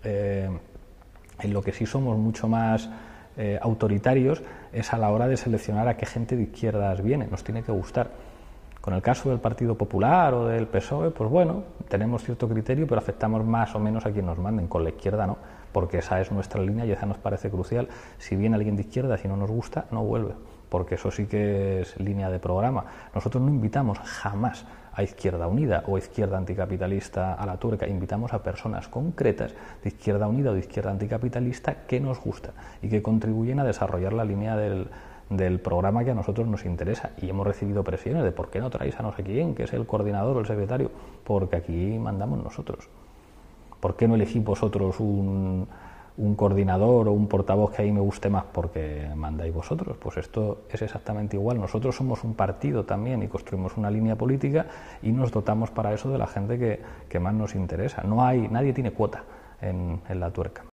En lo que sí somos mucho más autoritarios es a la hora de seleccionar a qué gente de izquierdas viene, nos tiene que gustar. Con el caso del Partido Popular o del PSOE, pues bueno, tenemos cierto criterio, pero aceptamos más o menos a quien nos manden. Con la izquierda no, porque esa es nuestra línea y esa nos parece crucial. Si viene alguien de izquierda, si no nos gusta, no vuelve, porque eso sí que es línea de programa. Nosotros no invitamos jamás a Izquierda Unida o Izquierda Anticapitalista a la tuerca, invitamos a personas concretas de Izquierda Unida o de Izquierda Anticapitalista que nos gusta y que contribuyen a desarrollar la línea del programa que a nosotros nos interesa. Y hemos recibido presiones de ¿por qué no traéis a no sé quién, que es el coordinador o el secretario? Porque aquí mandamos nosotros. ¿Por qué no elegís vosotros un coordinador o un portavoz que ahí me guste más? Porque mandáis vosotros. Pues esto es exactamente igual. Nosotros somos un partido también y construimos una línea política y nos dotamos para eso de la gente que más nos interesa. Nadie tiene cuota en la tuerca.